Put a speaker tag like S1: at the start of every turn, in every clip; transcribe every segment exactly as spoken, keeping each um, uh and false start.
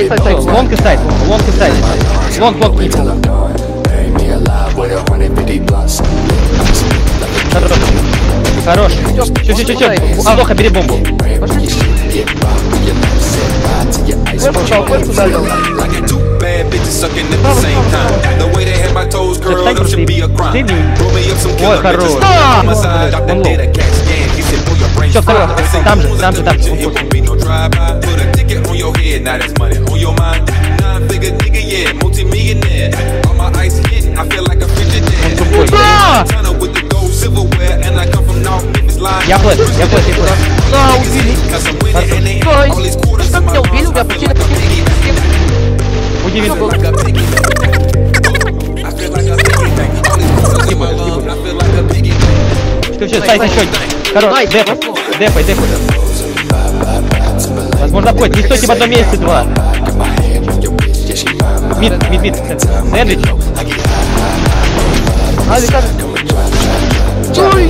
S1: сайт, сайт, сайт.
S2: Лонг и сайт, лонг и сайт. Лонг, лонг. Хорош. Хорош. Все, все, все, все. Андоха, бери бомбу.
S1: Пошли. Пошел, пошел, дали.
S2: Ой, хорош. Все, хорош. Там же, там же, там же. Я плэш, я плэш, я плэш.
S1: Да, убили. Стой. Что меня убили? У меня потеря
S2: Удивительно. Все, все, сайт еще. Хорош, дефай, дефай, дефай. Возможно, обходит. Не стойте в одном месте, два. Мид, мид, мид. Сэндвич.
S1: А, Виктор. Стой.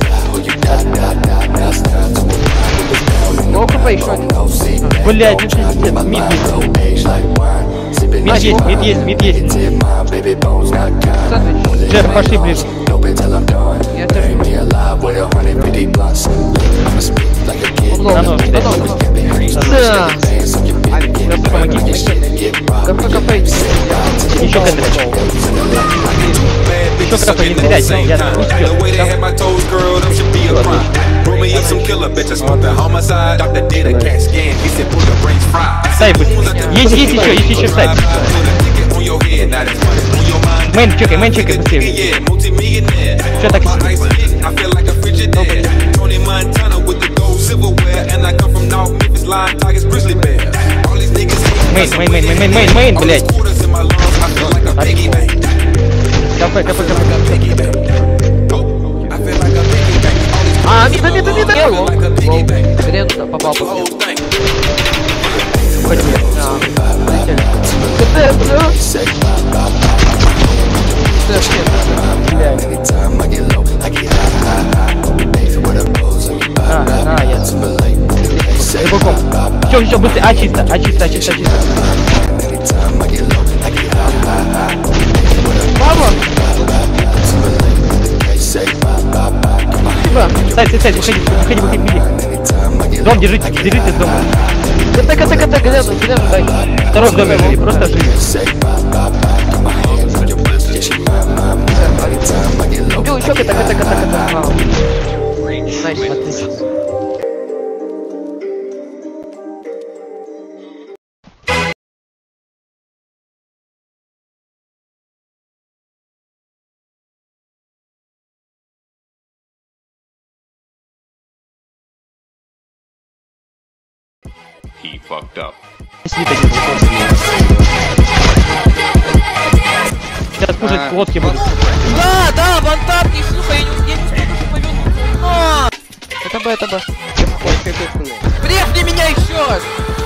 S1: Ну, хп еще один.
S2: Блядь, ну пиздец. Мид, мид. Мид есть, мид есть, мид есть.
S1: Сэндвич.
S2: Джефф, пошли ближе.
S1: Я держу.
S2: На нож, кидай.
S1: Да.
S2: Помогите.
S1: КП, КП.
S2: Еще кэндри. Еще КП, не теряйте. Я пусть идет. Сайт будет. Есть, есть еще, есть еще сайт. Мэн чекай, мэн чекай быстрее. Что так? Мейн, мейн, мейн, мейн, мейн, мейн, блядь. Кафе, кафе, кафе.
S1: А, мида, мида, мида. Грен попал по мне.
S2: Пойди.
S1: КТ, бля.
S2: А, а, я. Рыбаком. Все, все, быстрее. А, чисто, а, чисто, а, чисто, а, чисто.
S1: Мама.
S2: Сайт, сайт, сайт, выходи, выходи, выходи, выходи. Дом, держите, держите дома.
S1: КТ, КТ, КТ, грязно, грязно, дай.
S2: Второй в доме живи, просто живи.
S1: Убил еще КТ, КТ, КТ, КТ. Найс, отлично.
S3: He fucked up.
S2: Сейчас кушать лодки будут.
S1: Да, да, вантап, не слушай, я не успею, не успею повернуться. На! Это Б, это Б. Прежде меня еще раз!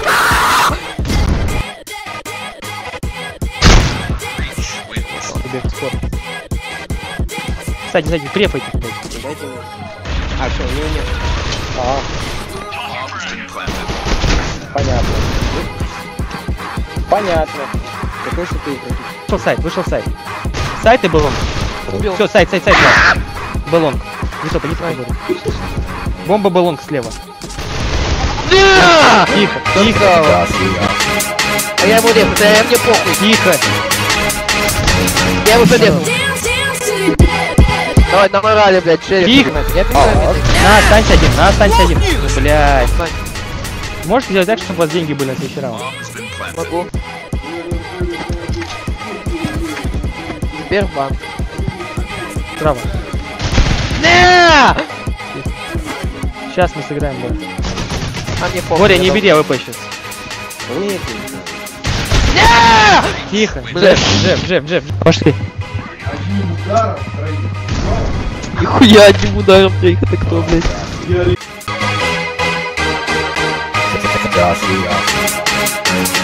S2: Кстати, кстати, препайте.
S4: А, что, у него нет? А. Понятно. Понятно. Какой что ты игрок?
S2: Вышел сайт, вышел сайт. Сайт и баллон.
S1: Убил.
S2: Все, сайт, сайт, сайт. Да. Баллон. Не топ, не топ. Бомба баллон слева.
S1: Да!
S2: Тихо, тихо.
S1: А я ему резал, да мне похуй.
S2: Тихо.
S1: Я его зарезал. Давай, на морали, блядь, шериф.
S2: Тихо.
S1: Я понимаю,
S2: На, останься один, на, останься один. Блядь. Можете сделать так, чтобы у вас деньги были на следующий раунд?
S1: могу. Сбербанк.
S2: Право.
S1: Не!
S2: Сейчас мы сыграем, да.
S1: А мне похуй.
S2: Боря, не бери АВП сейчас.
S4: Нет.
S2: Тихо.
S1: Блядь.
S2: Джефф, Джефф, Джефф, Джефф. Пошли.
S1: Нихуя одним ударом, блядь, это кто, блядь?
S4: Да,